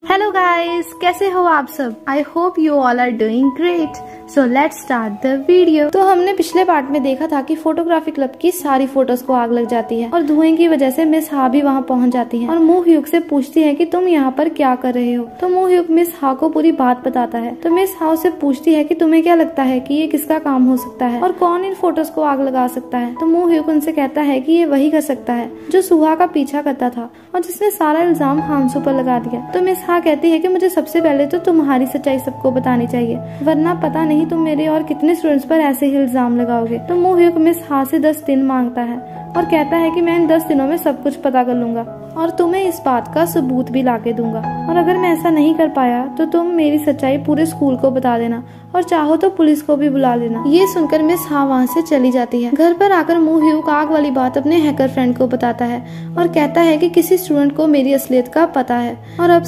Hello guys, कैसे हो आप सब। I hope you all are doing great. So let's start the video. तो हमने पिछले पार्ट में देखा था कि फोटोग्राफी क्लब की सारी फोटोज को आग लग जाती है और धुएं की वजह से मिस हा भी वहाँ पहुँच जाती है और मू ह्यूक से पूछती है कि तुम यहाँ पर क्या कर रहे हो। तो मू ह्यूक मिस हा को पूरी बात बताता है। तो मिस हा से पूछती है कि तुम्हें क्या लगता है कि ये किसका काम हो सकता है और कौन इन फोटोज को आग लगा सकता है। तो मू ह्यूक उनसे कहता है कि ये वही कर सकता है जो सुहा का पीछा करता था और जिसने सारा इल्जाम हांसू पर लगा दिया। तो मिस हा कहती है कि मुझे सबसे पहले तो तुम्हारी सच्चाई सबको बतानी चाहिए, वरना पता नहीं तुम मेरे और कितने स्टूडेंट्स पर ऐसे ही इल्जाम लगाओगे। तो मू ह्यूक मिस हा से 10 दिन मांगता है और कहता है कि मैं इन 10 दिनों में सब कुछ पता कर लूंगा और तुम्हें इस बात का सबूत भी लाके दूंगा, और अगर मैं ऐसा नहीं कर पाया तो तुम मेरी सच्चाई पूरे स्कूल को बता देना और चाहो तो पुलिस को भी बुला लेना। ये सुनकर मिस हा वहाँ से चली जाती है। घर पर आकर मू ह्यूक आग वाली बात अपने हैकर फ्रेंड को बताता है और कहता है कि किसी स्टूडेंट को मेरी असलियत का पता है और अब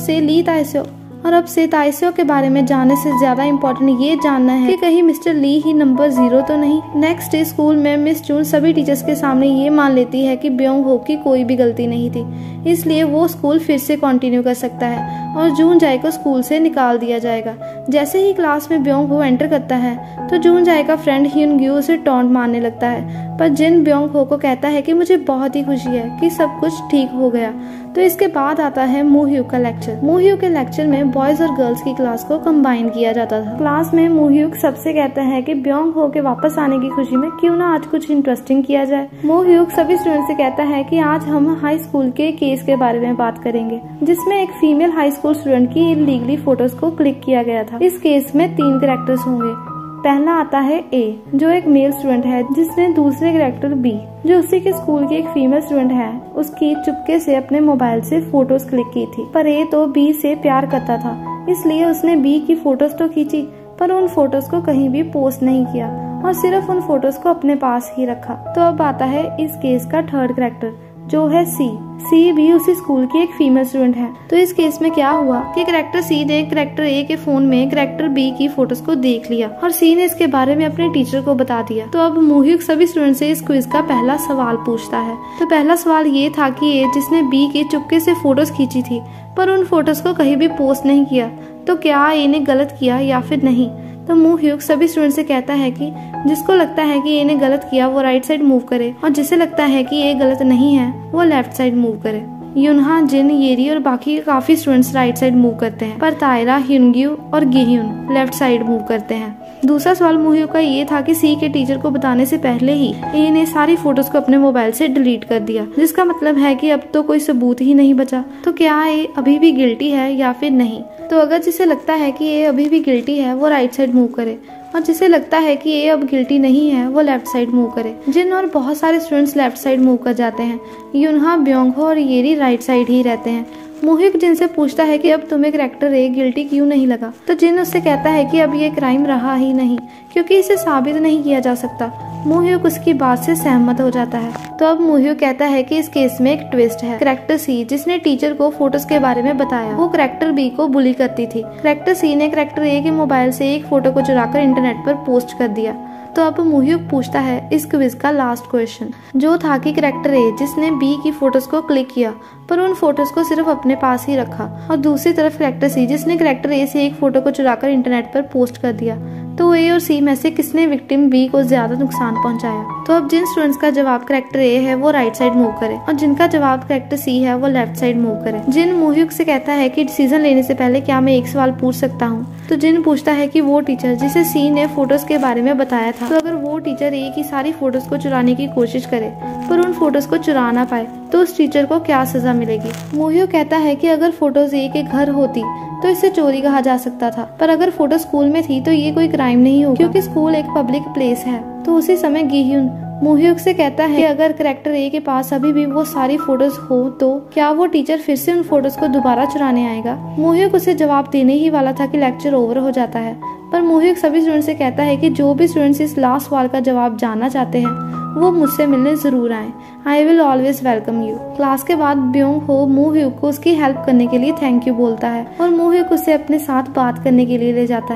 से ताइस्यो के बारे में जानने से ज्यादा इम्पोर्टेंट ये जानना है कि कहीं मिस्टर ली ही नंबर 0 तो नहीं। नेक्स्ट डे स्कूल में मिस जून सभी टीचर्स के सामने ये मान लेती है कि ब्योंग हो की कोई भी गलती नहीं थी, इसलिए वो स्कूल फिर से कंटिन्यू कर सकता है और जून जाए को स्कूल से निकाल दिया जाएगा। जैसे ही क्लास में ब्योंग हो एंटर करता है तो जून जाए का फ्रेंड ह्यून ग्यू उसे टॉन्ट मारने लगता है, पर जिन ब्योंग हो को कहता है कि मुझे बहुत ही खुशी है कि सब कुछ ठीक हो गया। तो इसके बाद आता है मू ह्यूक का लेक्चर। मू ह्यूक के लेक्चर में बॉयज और गर्ल्स की क्लास को कंबाइन किया जाता था। क्लास में मू ह्यूक सबसे कहता है कि ब्योंग हो के वापस आने की खुशी में क्यों ना आज कुछ इंटरेस्टिंग किया जाए। मू ह्यूक सभी स्टूडेंट से कहता है कि आज हम हाई स्कूल के केस के बारे में बात करेंगे जिसमें एक फीमेल हाई स्कूल स्टूडेंट की इलीगली फोटोज को क्लिक किया गया था। इस केस में 3 कैरेक्टर्स होंगे। पहला आता है ए, जो एक मेल स्टूडेंट है जिसने दूसरे कैरेक्टर बी, जो उसी के स्कूल की एक फीमेल स्टूडेंट है, उसकी चुपके से अपने मोबाइल से फोटोज क्लिक की थी। पर ए तो बी से प्यार करता था, इसलिए उसने बी की फोटोज तो खींची पर उन फोटोज को कहीं भी पोस्ट नहीं किया और सिर्फ उन फोटोज को अपने पास ही रखा। तो अब आता है इस केस का थर्ड कैरेक्टर, जो है सी भी उसी स्कूल की एक फीमेल स्टूडेंट है। तो इस केस में क्या हुआ कि कैरेक्टर सी ने कैरेक्टर ए के फोन में कैरेक्टर बी की फोटोज को देख लिया और सी ने इसके बारे में अपने टीचर को बता दिया। तो अब मू ह्यूक सभी स्टूडेंट से इस क्विज का पहला सवाल पूछता है। तो पहला सवाल ये था कि ए जिसने बी के चुपके से फोटोज खींची थी पर उन फोटोज को कहीं भी पोस्ट नहीं किया, तो क्या ए ने गलत किया या फिर नहीं। तो मू ह्यूक सभी स्टूडेंट से कहता है कि जिसको लगता है कि ए ने गलत किया वो राइट साइड मूव करे और जिसे लगता है कि ए गलत नहीं है वो लेफ्ट साइड मूव करे। युनहा, जिन, येरी और बाकी काफी स्टूडेंट्स राइट साइड मूव करते हैं, पर तायरा, ह्यूनग्यू और गेह्यून लेफ्ट साइड मूव करते हैं। दूसरा सवाल मू ह्यूक का ये था कि सी के टीचर को बताने से पहले ही ए ने सारी फोटोज को अपने मोबाइल से डिलीट कर दिया, जिसका मतलब है कि अब तो कोई सबूत ही नहीं बचा। तो क्या ए अभी भी गिल्टी है या फिर नहीं। तो अगर जिसे लगता है कि ए अभी भी गिल्टी है वो राइट साइड मूव करे और जिसे लगता है कि ए अब गिल्टी नहीं है वो लेफ्ट साइड मूव करे। जिन और बहुत सारे स्टूडेंट्स लेफ्ट साइड मूव कर जाते हैं। युनहा, ब्योंग हो और येरी राइट साइड ही रहते हैं। मू ह्यूक जिन से पूछता है कि अब तुम्हें कैरेक्टर ए गिल्टी क्यों नहीं लगा, तो जिन उससे कहता है कि अब ये क्राइम रहा ही नहीं क्योंकि इसे साबित नहीं किया जा सकता। मू ह्यूक उसकी बात से सहमत हो जाता है। तो अब मू ह्यूक कहता है कि इस केस में एक ट्विस्ट है। कैरेक्टर सी जिसने टीचर को फोटोज के बारे में बताया वो कैरेक्टर बी को बुली करती थी। कैरेक्टर सी ने कैरेक्टर ए के मोबाइल से एक फोटो को चुराकर इंटरनेट पर पोस्ट कर दिया। तो अब मू ह्यूक पूछता है इस क्विज का लास्ट क्वेश्चन, जो था कि कैरेक्टर ए जिसने बी की फोटोज को क्लिक किया पर उन फोटोज को सिर्फ अपने पास ही रखा और दूसरी तरफ कैरेक्टर सी जिसने कैरेक्टर ए से एक फोटो को चुराकर इंटरनेट पर पोस्ट कर दिया, तो ए और सी में से किसने विक्टिम बी को ज्यादा नुकसान पहुंचाया। तो अब जिन स्टूडेंट्स का जवाब कैरेक्टर ए है वो राइट साइड मूव करे और जिनका जवाब कैरेक्टर सी है वो लेफ्ट साइड मूव करे। जिन मू ह्यूक से कहता है कि डिसीजन लेने से पहले क्या मैं एक सवाल पूछ सकता हूँ। तो जिन पूछता है कि वो टीचर जिसे सी ने फोटोज के बारे में बताया था, तो अगर वो टीचर ए की सारी फोटोज को चुराने की कोशिश करे पर उन फोटोज को चुरा ना पाए तो उस टीचर को क्या सजा मिलेगी। मू ह्यूक कहता है कि अगर फोटोज ए के घर होती तो इसे चोरी कहा जा सकता था, पर अगर फोटो स्कूल में थी तो ये कोई क्राइम नहीं होगा क्योंकि स्कूल एक पब्लिक प्लेस है। तो उसी समय गेह्यून मू ह्यूक से कहता है कि अगर कैरेक्टर ए के पास अभी भी वो सारी फोटोज हो तो क्या वो टीचर फिर से उन फोटोज को दोबारा चुराने आएगा। मू ह्यूक उसे जवाब देने ही वाला था कि लेक्चर ओवर हो जाता है, पर मू ह्यूक सभी स्टूडेंट से कहता है कि जो भी स्टूडेंट्स इस लास्ट सवाल का जवाब जानना चाहते हैं वो मुझसे मिलने जरूर आए। I will always welcome you. Class के बाद ब्योंग हो मू ह्यूक को उसकी हेल्प करने के लिए थैंक यू बोलता है और मू ह्यूक उसे अपने साथ बात करने के लिए ले जाता है।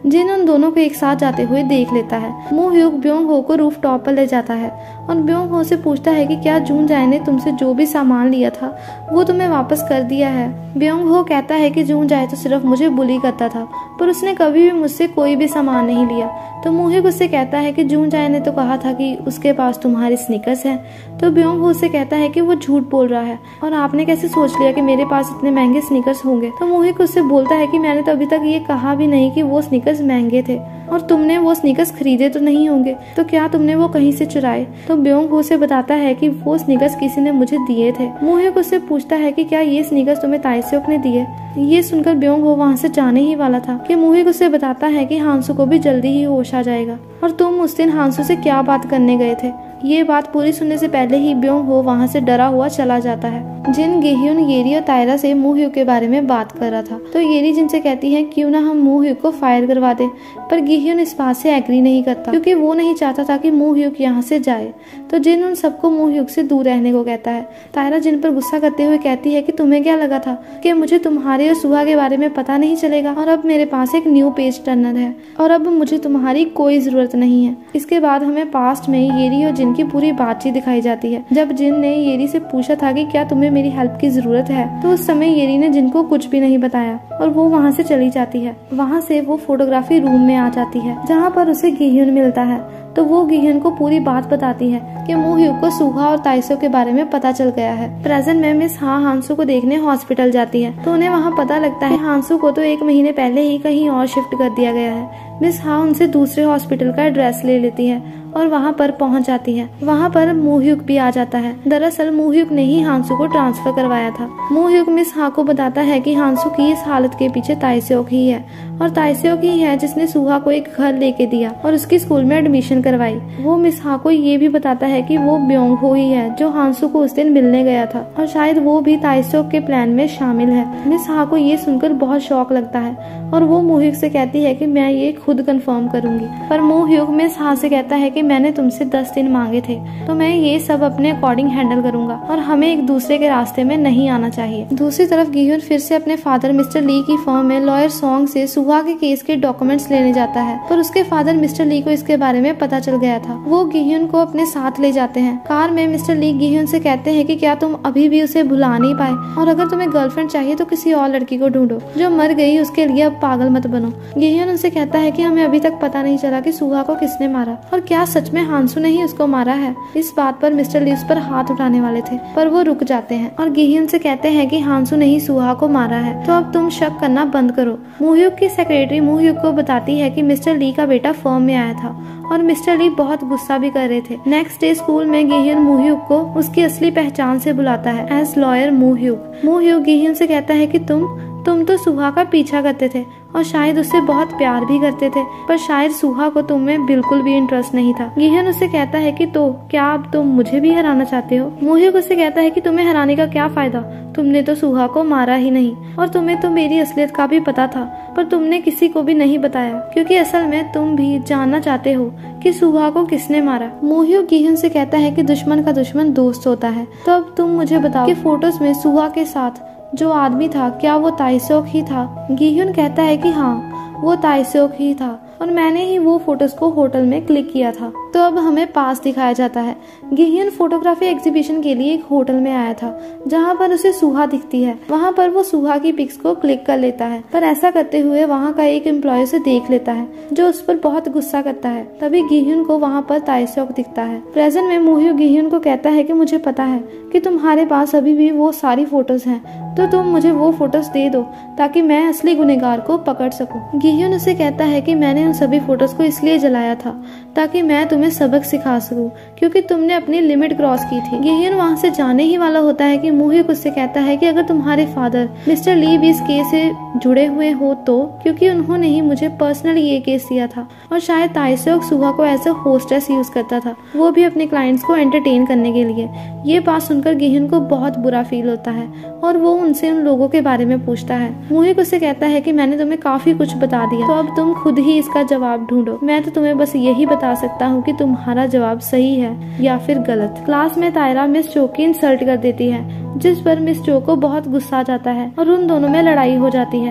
जिन उन दोनों को एक साथ जाते हुए देख लेता है। मो ह्यूक ब्योंग हो को रूफ टॉप पर ले जाता है और ब्योंग हो से पूछता है कि क्या जून जाए ने तुमसे जो भी सामान लिया था वो तुम्हें वापस कर दिया है। ब्योंग हो कहता है कि जून जाए तो सिर्फ मुझे बुली करता था, पर उसने कभी भी मुझसे कोई भी सामान नहीं लिया। तो मो ह्यूक उससे कहता है कि जून जाए ने तो कहा था कि उसके पास तुम्हारी स्नीकर्स हैं। तो ब्योंग हो उससे कहता है कि वो झूठ बोल रहा है और आपने कैसे सोच लिया कि मेरे पास इतने महंगे स्नीकर्स होंगे। तो मो ह्यूक उससे बोलता है कि मैंने तो अभी तक ये कहा भी नहीं कि वो स्नीकर्स महंगे थे और तुमने वो स्नीकर्स खरीदे तो नहीं होंगे, तो क्या तुमने वो कहीं से चुराए। तो ब्योंग हो से बताता है कि वो स्नीकर्स किसी ने मुझे दिए थे। मो ह्यूक उससे पूछता है कि क्या ये स्नीकर्स तुम्हें ताइसेओक ने दिए। ये सुनकर ब्योंग हो वहाँ से जाने ही वाला था कि मो ह्यूक उससे बताता है कि हांसू को भी जल्दी ही होश आ जाएगा और तुम उस दिन हांसू से क्या बात करने गए थे। ये बात पूरी सुनने से पहले ही ब्योंग हो वहाँ से डरा हुआ चला जाता है। जिन गेह्यून, येरी और तायरा से मो ह्यूक के बारे में बात कर रहा था, तो येरी जिन से कहती है क्यों ना हम मो ह्यूक को फायर करवा दें, पर गेह्यून इस बात से एग्री नहीं करता क्योंकि वो नहीं चाहता था कि मो ह्यूक यहाँ से जाए। तो जिन उन सबको मो ह्यूक से दूर रहने को कहता है। तायरा जिन पर गुस्सा करते हुए कहती है कि तुम्हें क्या लगा था कि मुझे तुम्हारे और सुहा के बारे में पता नहीं चलेगा, और अब मेरे पास एक न्यू पेज टर्नर है और अब मुझे तुम्हारी कोई जरूरत नहीं है। इसके बाद हमें पास्ट में येरी और जिन की पूरी बातचीत दिखाई जाती है। जब जिन ने येरी से पूछा था कि क्या तुम्हें मेरी हेल्प की जरूरत है, तो उस समय येरी ने जिन को कुछ भी नहीं बताया और वो वहाँ से चली जाती है। वहाँ से वो फोटोग्राफी रूम में आ जाती है जहाँ पर उसे गेह्यून मिलता है। तो वो गेह्यून को पूरी बात बताती है कि मो ह्यूक को सुहा और ताइसेओक के बारे में पता चल गया है। प्रेजेंट में मिस हा हांसू को देखने हॉस्पिटल जाती है तो उन्हें वहाँ पता लगता है हांसू को तो 1 महीने पहले ही कहीं और शिफ्ट कर दिया गया है। मिस हा उनसे दूसरे हॉस्पिटल का एड्रेस ले लेती है और वहाँ पर पहुँच जाती है। वहाँ पर मो ह्यूक भी आ जाता है। दरअसल मो ह्यूक ने ही हांसू को ट्रांसफर करवाया था। मो ह्यूक मिस हा को बताता है कि हांसू की इस हालत के पीछे ताइसेओक ही है और ताइसेओक ही है जिसने सुहा को एक घर लेके दिया और उसकी स्कूल में एडमिशन करवाई। वो मिस हा को ये भी बताता है कि वो ब्योंग हो ही है जो हांसू को उस दिन मिलने गया था और शायद वो भी ताइसेओक के प्लान में शामिल है। मिस हा को ये सुनकर बहुत शौक लगता है और वो मो ह्यूक से कहती है कि मैं ये खुद कंफर्म करूंगी, पर मो ह्यूक मिस हा से कहता है कि मैंने तुमसे 10 दिन मांगे थे तो मैं ये सब अपने अकॉर्डिंग हैंडल करूंगा और हमें एक दूसरे के रास्ते में नहीं आना चाहिए। दूसरी तरफ गेह्यून फिर से अपने फादर मिस्टर ली की फर्म में लॉयर सॉन्ग से सुहा के केस के डॉक्यूमेंट्स लेने जाता है, पर उसके फादर मिस्टर ली को इसके बारे में पता चल गया था। वो गेह्यून को अपने साथ ले जाते हैं। कार में मिस्टर ली गेह्यून से कहते हैं कि क्या तुम अभी भी उसे भुला नहीं पाए और अगर तुम्हें गर्लफ्रेंड चाहिए तो किसी और लड़की को ढूंढो जो मर गई, उसके लिए अब पागल मत बनो। गेह्यून उनसे कहता है कि हमें अभी तक पता नहीं चला कि सुहा को किसने मारा और क्या सच में हांसू ने ही उसको मारा है। इस बात पर मिस्टर ली उस पर हाथ उठाने वाले थे पर वो रुक जाते हैं और गेह्यून से कहते हैं कि हांसू ने ही सुहा को मारा है, तो अब तुम शक करना बंद करो। मो ह्यूक की सेक्रेटरी मो ह्यूक को बताती है कि मिस्टर ली का बेटा फर्म में आया था और मिस्टर ली बहुत गुस्सा भी कर रहे थे। नेक्स्ट डे स्कूल में गेह्यून मो ह्यूक को उसकी असली पहचान से बुलाता है as lawyer Mo Hyuk. Mo Hyuk Gehyun से कहता है कि तुम तो सुहा का पीछा करते थे और शायद उससे बहुत प्यार भी करते थे, पर शायद सुहा को तुम में बिल्कुल भी इंटरेस्ट नहीं था। गेह्यून उससे कहता है कि तो क्या अब तुम मुझे भी हराना चाहते हो। मो ह्यूक उससे कहता है कि तुम्हें हराने का क्या फायदा, तुमने तो सुहा को मारा ही नहीं और तुम्हें तो मेरी असलियत का भी पता था, पर तुमने किसी को भी नहीं बताया क्योंकि असल में तुम भी जानना चाहते हो कि सुहा को किसने मारा। मो ह्यूक गेह्यून से कहता है कि दुश्मन का दुश्मन दोस्त होता है, तो अब तुम मुझे बताओ कि फोटोज में सुहा के साथ जो आदमी था क्या वो ताइसेओक ही था। गेह्यून कहता है कि हाँ वो ताइसेओक ही था और मैंने ही वो फोटोज को होटल में क्लिक किया था। तो अब हमें पास दिखाया जाता है। गेह्यून फोटोग्राफी एग्जीबिशन के लिए एक होटल में आया था जहाँ पर उसे सुहा दिखती है। वहाँ पर वो सुहा की पिक्स को क्लिक कर लेता है, पर ऐसा करते हुए वहाँ का एक एम्प्लॉय उसे देख लेता है जो उस पर बहुत गुस्सा करता है। तभी गेह्यून को वहाँ पर ताइसेओक दिखता है। प्रेजेंट में मो ह्यूक गेह्यून को कहता है कि मुझे पता है कि तुम्हारे पास अभी भी वो सारी फोटोज हैं, तो तुम मुझे वो फोटोज दे दो ताकि मैं असली गुनहगार को पकड़ सकूं। गेह्यून उसे कहता है कि मैंने उन सभी फोटोज को इसलिए जलाया था ताकि मैं तुम्हें सबक सिखा सकूं क्योंकि तुमने अपनी लिमिट क्रॉस की थी। गेह्यून वहाँ से जाने ही वाला होता है कि मो ह्यूक उससे कहता है कि अगर तुम्हारे फादर मिस्टर ली भी इस केस से जुड़े हुए हो तो, क्योंकि उन्होंने ही मुझे पर्सनली ये केस दिया था और शायद ताइसेओक सुहा को एज अ होस्टेस यूज करता था, वो भी अपने क्लाइंट्स को एंटरटेन करने के लिए। ये बात सुनकर गेह्यून को बहुत बुरा फील होता है और वो उनसे उन लोगों के बारे में पूछता है। मो ह्यूक उससे कहता है कि मैंने तुम्हें काफी कुछ बता दिया, तो अब तुम खुद ही इसका जवाब ढूंढो। मैं तो तुम्हें बस यही बता सकता हूँ कि तुम्हारा जवाब सही है या फिर गलत। क्लास में तायरा मिस चो की इंसल्ट कर देती है जिस पर मिस चो को बहुत गुस्सा आ जाता है और उन दोनों में लड़ाई हो जाती है।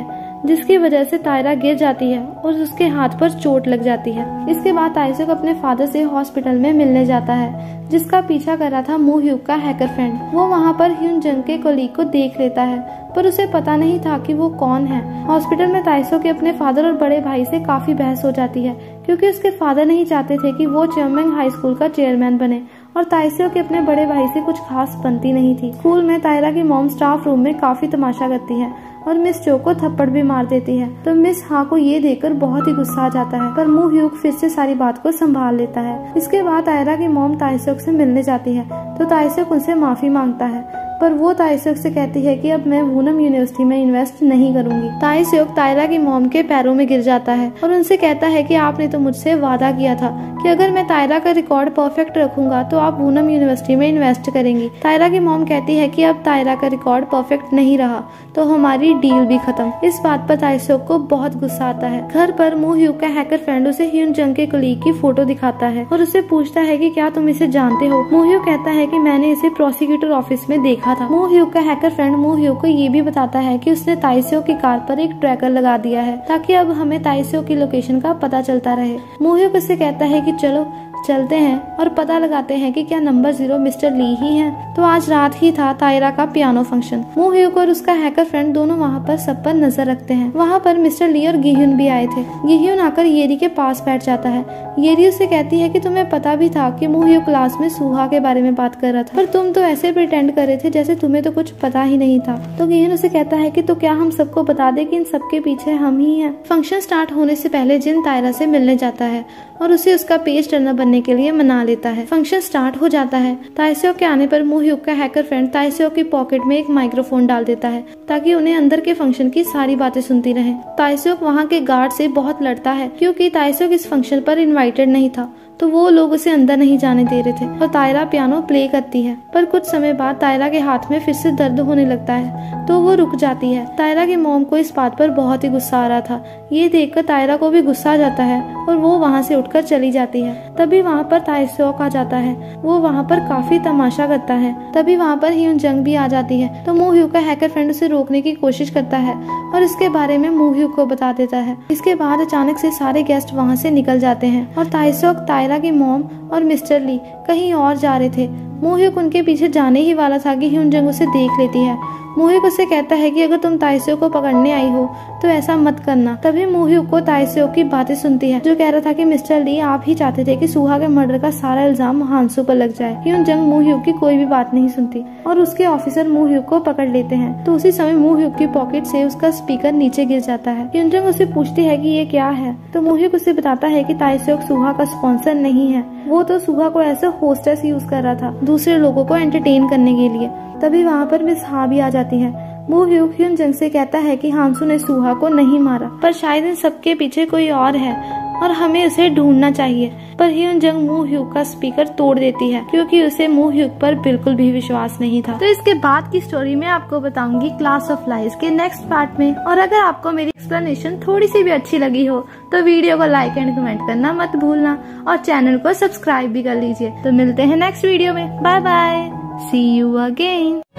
जिसकी वजह से तायरा गिर जाती है और उसके हाथ पर चोट लग जाती है। इसके बाद ताइसेओक अपने फादर से हॉस्पिटल में मिलने जाता है, जिसका पीछा कर रहा था मू ह्यूक का हैकर फ्रेंड। वो वहाँ पर ह्यून जंग के कोलीग को देख लेता है, पर उसे पता नहीं था कि वो कौन है। हॉस्पिटल में ताइसेओक के अपने फादर और बड़े भाई से काफी बहस हो जाती है, क्योंकि उसके फादर नहीं चाहते थे कि वो चेमेंग हाई स्कूल का चेयरमैन बने, और ताइसेओक के अपने बड़े भाई से कुछ खास बनती नहीं थी। स्कूल में तायरा की मॉम स्टाफ रूम में काफी तमाशा करती है और मिस चो को थप्पड़ भी मार देती है, तो मिस हा को ये देखकर बहुत ही गुस्सा आ जाता है, पर मू ह्यूक फिर से सारी बात को संभाल लेता है। इसके बाद तायरा की मॉम ताइसेओक से मिलने जाती है, तो ताइसेओक उनसे माफी मांगता है, पर वो ताइसेओक से कहती है कि अब मैं वूनम यूनिवर्सिटी में इन्वेस्ट नहीं करूंगी। ताइसेओक तायरा की मॉम के पैरों में गिर जाता है और उनसे कहता है कि आपने तो मुझसे वादा किया था कि अगर मैं तायरा का रिकॉर्ड परफेक्ट रखूंगा तो आप वूनम यूनिवर्सिटी में इन्वेस्ट करेंगी। तायरा की मॉम कहती है कि अब तायरा का रिकॉर्ड परफेक्ट नहीं रहा तो हमारी डील भी खत्म। इस बात पर ताइसेओक को बहुत गुस्सा आता है। घर पर मू ह्यूक का हैकर फ्रेंड उसे ह्यून जंग के कोलीग की फोटो दिखाता है और उसे पूछता है कि क्या तुम इसे जानते हो। मू ह्यूक कहता है कि मैंने इसे प्रोसिक्यूटर ऑफिस में देखा था। मू ह्यूक का हैकर फ्रेंड मू ह्यूक को ये भी बताता है कि उसने ताइसेओक की कार पर एक ट्रैकर लगा दिया है, ताकि अब हमें ताइसेओक की लोकेशन का पता चलता रहे। मू ह्यूक उससे कहता है कि चलो चलते हैं और पता लगाते हैं कि क्या नंबर 0 मिस्टर ली ही हैं। तो आज रात ही था तायरा का पियानो फंक्शन। मू ह्यूक और उसका हैकर फ्रेंड दोनों वहाँ पर सब पर नजर रखते हैं। वहाँ पर मिस्टर ली और गिह्यून भी आए थे। गिह्यून आकर येरी के पास बैठ जाता है। येरी उससे कहती है कि तुम्हें पता भी था कि मू ह्यूक क्लास में सुहा के बारे में बात कर रहा था, पर तुम तो ऐसे प्रिटेंड कर रहे थे जैसे तुम्हें तो कुछ पता ही नहीं था। तो गिह्यून उसे कहता है कि तो क्या हम सबको बता दे कि इन सबके पीछे हम ही हैं। फंक्शन स्टार्ट होने से पहले जिन तायरा से मिलने जाता है और उसे उसका पेज टर्नर बनने के लिए मना लेता है। फंक्शन स्टार्ट हो जाता है। ताइसेओक के आने पर मू ह्यूक का हैकर फ्रेंड ताइसेओक की पॉकेट में एक माइक्रोफोन डाल देता है, ताकि उन्हें अंदर के फंक्शन की सारी बातें सुनती रहे। ताइसेओक वहाँ के गार्ड से बहुत लड़ता है, क्योंकि ताइसेओक इस फंक्शन पर इनवाइटेड नहीं था, तो वो लोग उसे अंदर नहीं जाने दे रहे थे। और तायरा पियानो प्ले करती है, पर कुछ समय बाद तायरा के हाथ में फिर से दर्द होने लगता है, तो वो रुक जाती है। तायरा की मॉम को इस बात पर बहुत ही गुस्सा आ रहा था। ये देखकर तायरा को भी गुस्सा आ जाता है और वो वहाँ से उठकर चली जाती है। तभी वहाँ पर ताइसेओक आ जाता है। वो वहाँ पर काफी तमाशा करता है। तभी वहाँ पर ह्यून जंग भी आ जाती है, तो मू ह्यूक का हैकर फ्रेंड उसे रोकने की कोशिश करता है और इसके बारे में मू ह्यूक को बता देता है। इसके बाद अचानक से सारे गेस्ट वहाँ से निकल जाते हैं और ताइसेओक, तायरा की मॉम और मिस्टर ली कहीं और जा रहे थे। मू ह्यूक उनके पीछे जाने ही वाला था कि ह्यून जंग उसे देख लेती है। मू ह्यूक उससे कहता है कि अगर तुम ताइसेओक को पकड़ने आई हो तो ऐसा मत करना। तभी मू ह्यूक को ताइसेओक की बातें सुनती है, जो कह रहा था कि मिस्टर ली आप ही चाहते थे कि सुहा के मर्डर का सारा इल्जाम हांसू पर लग जाए। ह्यून जंग मू ह्यूक की कोई भी बात नहीं सुनती और उसके ऑफिसर मू ह्यूक को पकड़ लेते हैं। तो उसी समय मू ह्यूक की पॉकेट से उसका स्पीकर नीचे गिर जाता है। ह्यून जंग उससे पूछती है कि ये क्या है, तो मू ह्यूक उससे बताता है कि ताइसेओक सुहा का स्पॉन्सर नहीं है, वो तो सुहा को ऐसे होस्टेस यूज कर रहा था दूसरे लोगों को एंटरटेन करने के लिए। तभी वहाँ पर मिस हा भी आ जाती है। मू ह्यूक ह्यून जंग से कहता है कि हांसू ने सुहा को नहीं मारा, पर शायद इन सबके पीछे कोई और है और हमें उसे ढूंढना चाहिए। पर ह्यून जंग मू ह्यूक का स्पीकर तोड़ देती है, क्योंकि उसे मू ह्यूक पर बिल्कुल भी विश्वास नहीं था। तो इसके बाद की स्टोरी मैं आपको बताऊंगी क्लास ऑफ लाइज के नेक्स्ट पार्ट में। और अगर आपको मेरी एक्सप्लेनेशन थोड़ी सी भी अच्छी लगी हो तो वीडियो को लाइक एंड कमेंट करना मत भूलना और चैनल को सब्सक्राइब भी कर लीजिए। तो मिलते हैं नेक्स्ट वीडियो में। Bye bye, see you again.